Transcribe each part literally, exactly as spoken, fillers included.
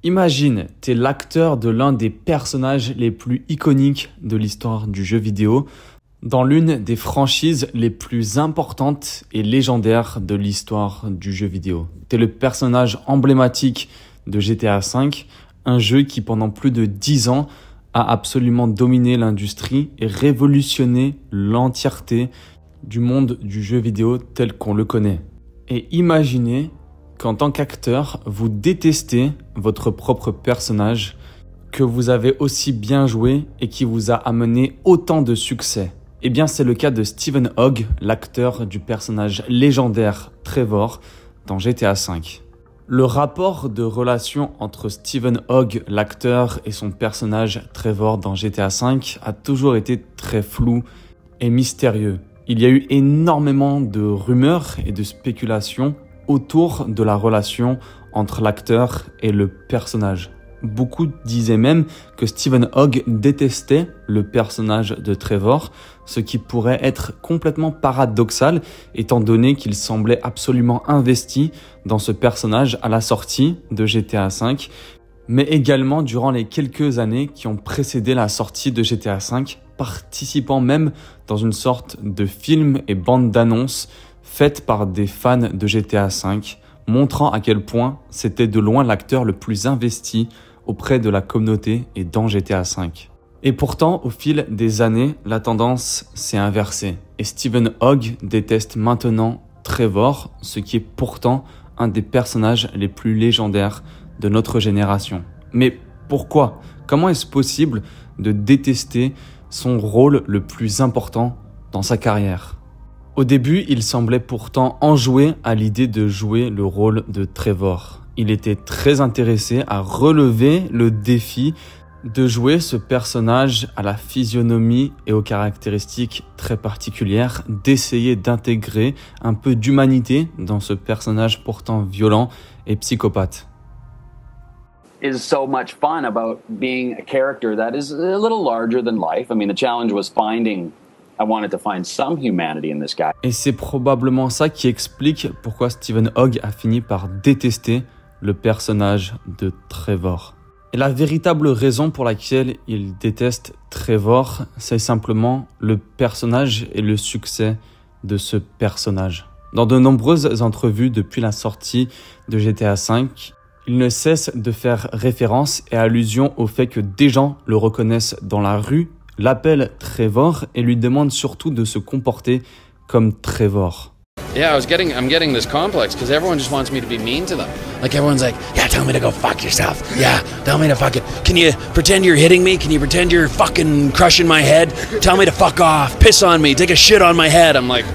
Imagine, t'es l'acteur de l'un des personnages les plus iconiques de l'histoire du jeu vidéo, dans l'une des franchises les plus importantes et légendaires de l'histoire du jeu vidéo. T'es le personnage emblématique de G T A cinq, un jeu qui pendant plus de dix ans a absolument dominé l'industrie et révolutionné l'entièreté du monde du jeu vidéo tel qu'on le connaît. Et imaginez qu'en tant qu'acteur, vous détestez votre propre personnage, que vous avez aussi bien joué et qui vous a amené autant de succès. Eh bien, c'est le cas de Stephen Hogg, l'acteur du personnage légendaire Trevor dans G T A cinq. Le rapport de relation entre Stephen Hogg, l'acteur, et son personnage Trevor dans G T A cinq a toujours été très flou et mystérieux. Il y a eu énormément de rumeurs et de spéculations autour de la relation entre l'acteur et le personnage. Beaucoup disaient même que Stephen Hogg détestait le personnage de Trevor, ce qui pourrait être complètement paradoxal étant donné qu'il semblait absolument investi dans ce personnage à la sortie de G T A cinq, mais également durant les quelques années qui ont précédé la sortie de G T A cinq, participant même dans une sorte de film et bande d'annonces faite par des fans de G T A cinq, montrant à quel point c'était de loin l'acteur le plus investi auprès de la communauté et dans G T A cinq. Et pourtant, au fil des années, la tendance s'est inversée et Stephen Hogg déteste maintenant Trevor, ce qui est pourtant un des personnages les plus légendaires de notre génération. Mais pourquoi? Comment est-ce possible de détester son rôle le plus important dans sa carrière? Au début, il semblait pourtant enjoué à l'idée de jouer le rôle de Trevor. Il était très intéressé à relever le défi de jouer ce personnage à la physionomie et aux caractéristiques très particulières, d'essayer d'intégrer un peu d'humanité dans ce personnage pourtant violent et psychopathe. Is so much fun about being a character that is a little larger than life. I mean, the challenge was finding I wanted to find some humanity in this guy. Et c'est probablement ça qui explique pourquoi Stephen Hogg a fini par détester le personnage de Trevor. Et la véritable raison pour laquelle il déteste Trevor, c'est simplement le personnage et le succès de ce personnage. Dans de nombreuses entrevues depuis la sortie de G T A cinq, il ne cesse de faire référence et allusion au fait que des gens le reconnaissent dans la rue, l'appellent Trevor et lui demandent surtout de se comporter comme Trevor. Yeah, I was getting, I'm getting this complex because everyone just wants me to be mean to them. Like everyone's like, yeah, tell me to go fuck yourself. Yeah, tell me to fuck it. Can you pretend you're hitting me? Can you pretend you're fucking crushing my head? Tell me to fuck off. Piss on me. Take a shit on my head. I'm like,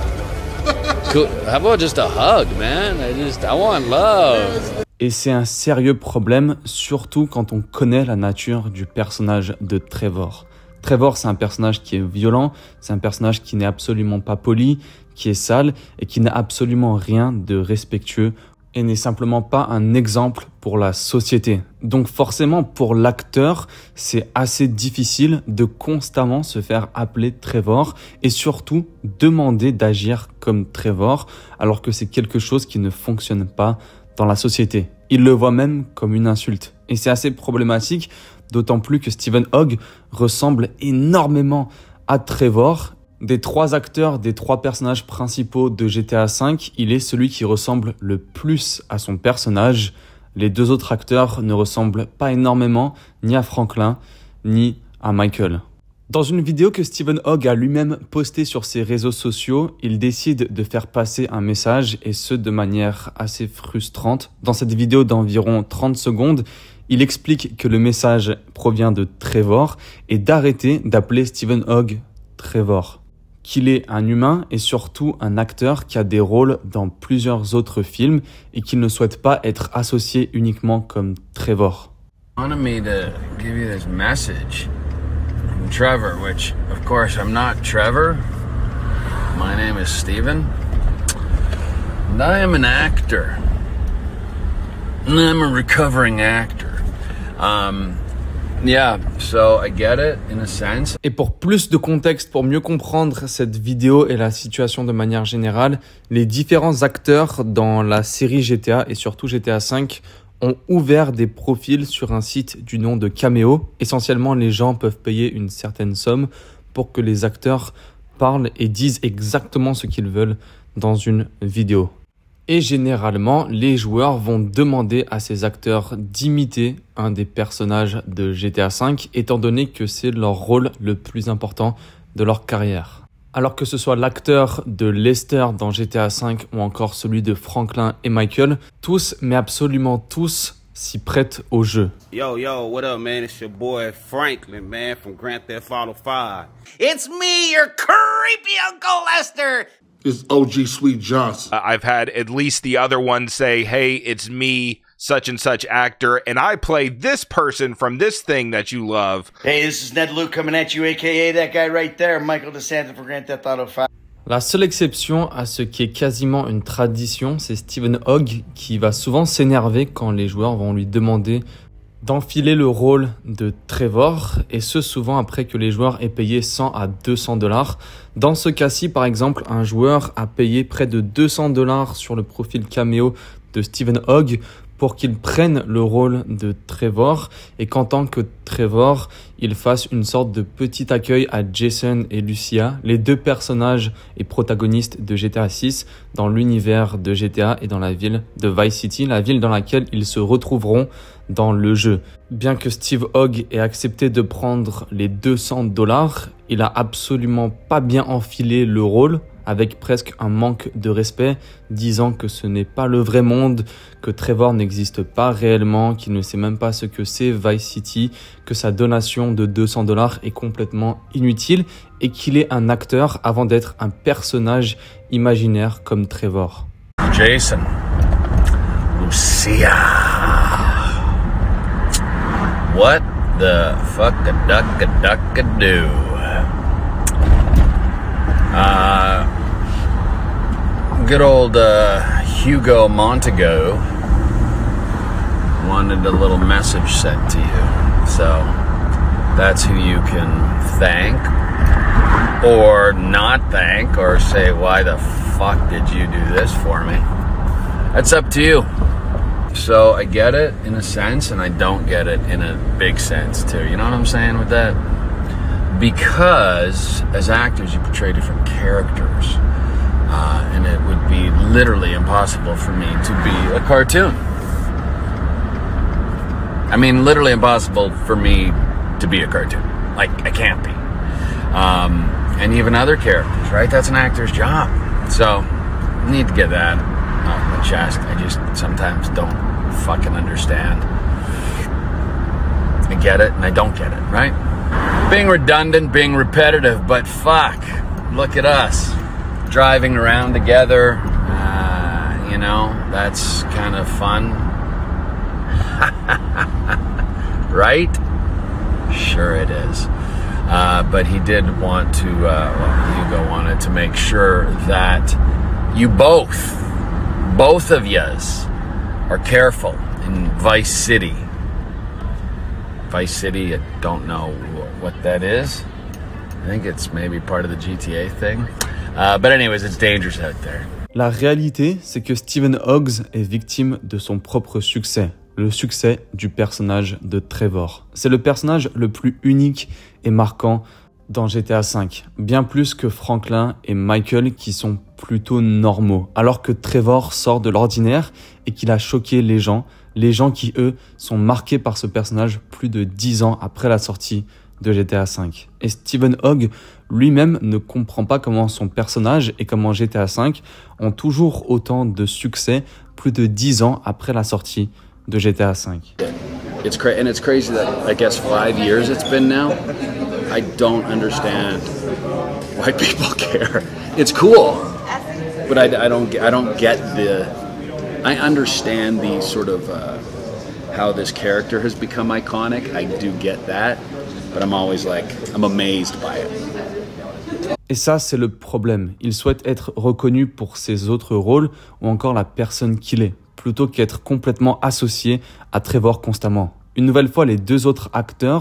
cool. How about just a hug, man? I just, I want love. Et c'est un sérieux problème, surtout quand on connaît la nature du personnage de Trevor. Trevor, c'est un personnage qui est violent, c'est un personnage qui n'est absolument pas poli, qui est sale et qui n'a absolument rien de respectueux et n'est simplement pas un exemple pour la société. Donc forcément, pour l'acteur, c'est assez difficile de constamment se faire appeler Trevor et surtout demander d'agir comme Trevor alors que c'est quelque chose qui ne fonctionne pas dans la société. Il le voit même comme une insulte. Et c'est assez problématique, d'autant plus que Stephen Hogg ressemble énormément à Trevor. Des trois acteurs, des trois personnages principaux de G T A cinq, il est celui qui ressemble le plus à son personnage. Les deux autres acteurs ne ressemblent pas énormément ni à Franklin, ni à Michael. Dans une vidéo que Stephen Hogg a lui-même postée sur ses réseaux sociaux, il décide de faire passer un message et ce de manière assez frustrante. Dans cette vidéo d'environ trente secondes, il explique que le message provient de Trevor et d'arrêter d'appeler Stephen Hogg Trevor. Qu'il est un humain et surtout un acteur qui a des rôles dans plusieurs autres films et qu'il ne souhaite pas être associé uniquement comme Trevor. I wanted me to give you this message from Trevor, which, of course, I'm not Trevor. My name is Stephen. And I am an actor. And I'm a recovering actor. Um... Yeah, so I get it in a sense. Et pour plus de contexte, pour mieux comprendre cette vidéo et la situation de manière générale, les différents acteurs dans la série G T A et surtout G T A cinq ont ouvert des profils sur un site du nom de Cameo. Essentiellement, les gens peuvent payer une certaine somme pour que les acteurs parlent et disent exactement ce qu'ils veulent dans une vidéo. Et généralement, les joueurs vont demander à ces acteurs d'imiter un des personnages de G T A cinq, étant donné que c'est leur rôle le plus important de leur carrière. Alors que ce soit l'acteur de Lester dans G T A cinq ou encore celui de Franklin et Michael, tous, mais absolument tous, s'y prêtent au jeu. Yo, yo, what up, man? It's your boy Franklin, man, from Grand Theft Auto five. It's me, your creepy Uncle Lester! It's O G Sweet Johnson. Uh, I've had at least the other one say, hey, it's me, such and such actor, and I play this person from this thing that you love. Hey, this is Ned Luke coming at you, a k a that guy right there, Michael DeSantis from Grand Theft Auto five. La seule exception à ce qui est quasiment une tradition, c'est Stephen Hogg qui va souvent s'énerver quand les joueurs vont lui demander d'enfiler le rôle de Trevor, et ce souvent après que les joueurs aient payé cent à deux cents dollars. Dans ce cas-ci, par exemple, un joueur a payé près de deux cents dollars sur le profil Cameo de Stephen Hogg pour qu'il prenne le rôle de Trevor et qu'en tant que Trevor, il fasse une sorte de petit accueil à Jason et Lucia, les deux personnages et protagonistes de G T A six dans l'univers de G T A et dans la ville de Vice City, la ville dans laquelle ils se retrouveront dans le jeu. Bien que Steve Hogg ait accepté de prendre les deux cents dollars, il a absolument pas bien enfilé le rôle, avec presque un manque de respect, disant que ce n'est pas le vrai monde, que Trevor n'existe pas réellement, qu'il ne sait même pas ce que c'est Vice City, que sa donation de deux cents dollars est complètement inutile et qu'il est un acteur avant d'être un personnage imaginaire comme Trevor. Jason, Lucia, what the fuck a duck a duck a do? Uh, good old uh, Hugo Montego wanted a little message sent to you, so that's who you can thank or not thank or say, why the fuck did you do this for me? That's up to you. So I get it in a sense and I don't get it in a big sense too. You know what I'm saying with that? Because as actors you portray different characters, uh, and it would be literally impossible for me to be a cartoon. I mean, literally impossible for me to be a cartoon. Like, I can't be. Um, and even other characters, right? That's an actor's job. So, I need to get that off my chest. I just sometimes don't fucking understand. I get it and I don't get it, right? Being redundant, being repetitive, but fuck, look at us driving around together. Uh, you know, that's kind of fun. Right? Sure it is. Uh, but he did want to, uh, well, Hugo wanted to make sure that you both, both of yous, are careful in Vice City. Vice City, I don't know what that is. I think it's maybe part of the G T A thing. Uh, but anyways, it's dangerous out there. La réalité, c'est que Stephen Hogg est victime de son propre succès. Le succès du personnage de Trevor. C'est le personnage le plus unique et marquant dans G T A cinq. Bien plus que Franklin et Michael qui sont plutôt normaux. Alors que Trevor sort de l'ordinaire et qu'il a choqué les gens. Les gens qui, eux, sont marqués par ce personnage plus de dix ans après la sortie de G T A cinq. Et Stephen Hogg lui-même ne comprend pas comment son personnage et comment G T A cinq ont toujours autant de succès plus de dix ans après la sortie de G T A cinq. It's cra- and it's crazy that I guess five years it's been now. I don't understand why people care. It's cool, but I, I don't I don't get the. I understand the sort of uh, how this character has become iconic. I do get that, but I'm always like I'm amazed by it. Et ça, c'est le problème. Il souhaite être reconnu pour ses autres rôles ou encore la personne qu'il est, plutôt qu'être complètement associé à Trevor constamment. Une nouvelle fois, les deux autres acteurs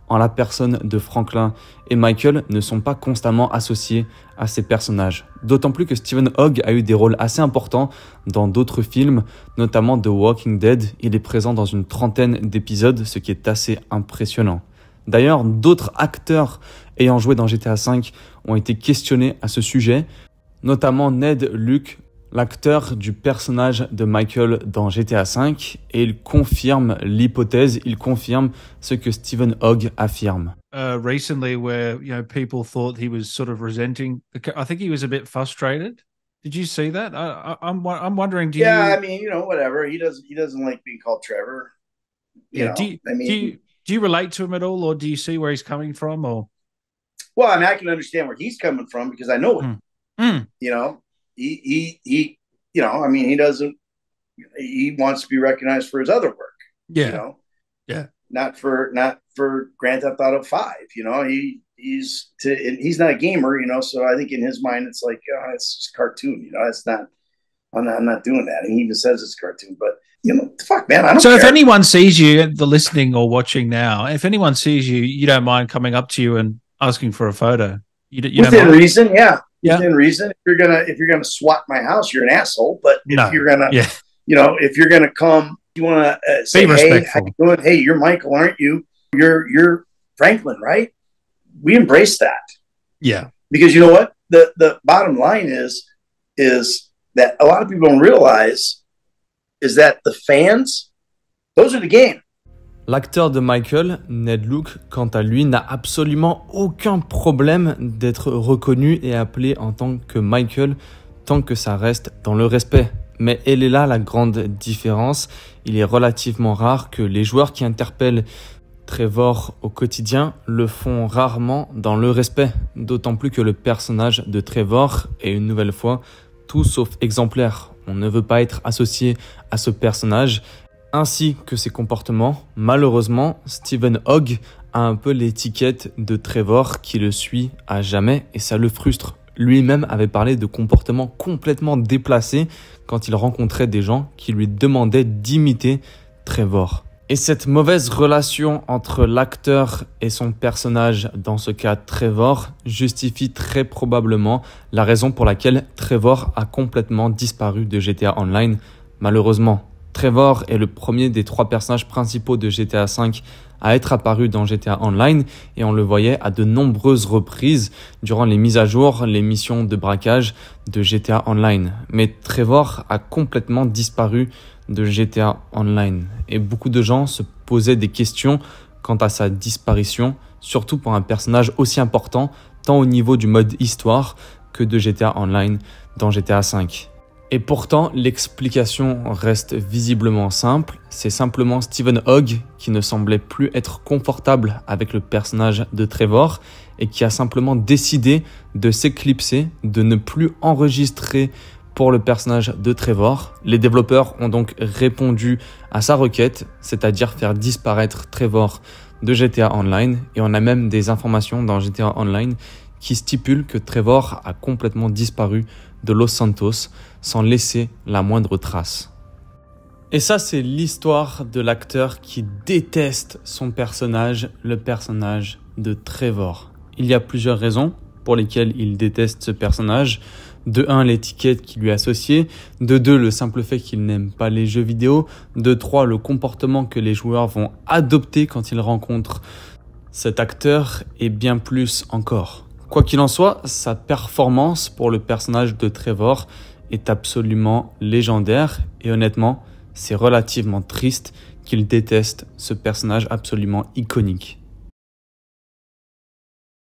en la personne de Franklin et Michael ne sont pas constamment associés à ces personnages. D'autant plus que Stephen Ogg a eu des rôles assez importants dans d'autres films, notamment The Walking Dead. Il est présent dans une trentaine d'épisodes, ce qui est assez impressionnant. D'ailleurs, d'autres acteurs ayant joué dans G T A cinq ont été questionnés à ce sujet, notamment Ned Luke, l'acteur du personnage de Michael dans G T A cinq, et il confirme l'hypothèse, il confirme ce que Stephen Ogg affirme. Uh, recently, where you know people thought he was sort of resenting, I think he was a bit frustrated. Did you see that? I, I, I'm I'm wondering. Do yeah, you, I mean, you know, whatever. He doesn't he doesn't like being called Trevor. You yeah. know, Do you, I mean, do you do you relate to him at all, or do you see where he's coming from, or? Well, I mean, I can understand where he's coming from because I know him. Mm. Mm. You know. He, he, he, you know, I mean, he doesn't, he wants to be recognized for his other work. Yeah. You know? Yeah. Not for, not for Grand Theft Auto five, you know, he, he's to, he's not a gamer, you know, so I think in his mind, it's like, oh, it's just cartoon, you know, it's not, I'm not, I'm not doing that. And he even says it's cartoon, but you know, fuck, man, I don't So care. if anyone sees you, the listening or watching now, if anyone sees you, you don't mind coming up to you and asking for a photo? You, you Within don't mind? reason, yeah. Yeah. Within reason. If you're gonna if you're gonna swat my house, you're an asshole. But if No. you're gonna, Yeah. you know, if you're gonna come, you want to uh, say, Be "Hey, respectful. how you doing? Hey, you're Michael, aren't you? You're you're Franklin, right?" We embrace that Yeah. because you know what? The the bottom line is is that a lot of people don't realize is that the fans, those are the game. L'acteur de Michael, Ned Luke, quant à lui, n'a absolument aucun problème d'être reconnu et appelé en tant que Michael, tant que ça reste dans le respect. Mais elle est là la grande différence. Il est relativement rare que les joueurs qui interpellent Trevor au quotidien le font rarement dans le respect. D'autant plus que le personnage de Trevor est une nouvelle fois tout sauf exemplaire. On ne veut pas être associé à ce personnage, ainsi que ses comportements. Malheureusement, Stephen Ogg a un peu l'étiquette de Trevor qui le suit à jamais et ça le frustre. Lui-même avait parlé de comportements complètement déplacés quand il rencontrait des gens qui lui demandaient d'imiter Trevor. Et cette mauvaise relation entre l'acteur et son personnage, dans ce cas Trevor, justifie très probablement la raison pour laquelle Trevor a complètement disparu de G T A Online, malheureusement. Trevor est le premier des trois personnages principaux de G T A cinq à être apparu dans G T A Online et on le voyait à de nombreuses reprises durant les mises à jour, les missions de braquage de G T A Online. Mais Trevor a complètement disparu de G T A Online et beaucoup de gens se posaient des questions quant à sa disparition, surtout pour un personnage aussi important tant au niveau du mode histoire que de G T A Online dans G T A cinq. Et pourtant, l'explication reste visiblement simple. C'est simplement Stephen Ogg qui ne semblait plus être confortable avec le personnage de Trevor et qui a simplement décidé de s'éclipser, de ne plus enregistrer pour le personnage de Trevor. Les développeurs ont donc répondu à sa requête, c'est-à-dire faire disparaître Trevor de G T A Online. Et on a même des informations dans G T A Online qui stipulent que Trevor a complètement disparu de Los Santos sans laisser la moindre trace. Et ça, c'est l'histoire de l'acteur qui déteste son personnage, le personnage de Trevor. Il y a plusieurs raisons pour lesquelles il déteste ce personnage. De un, l'étiquette qui lui est associée. De deux, le simple fait qu'il n'aime pas les jeux vidéo. De trois, le comportement que les joueurs vont adopter quand ils rencontrent cet acteur. Et bien plus encore. Quoi qu'il en soit, sa performance pour le personnage de Trevor est absolument légendaire et honnêtement, c'est relativement triste qu'il déteste ce personnage absolument iconique.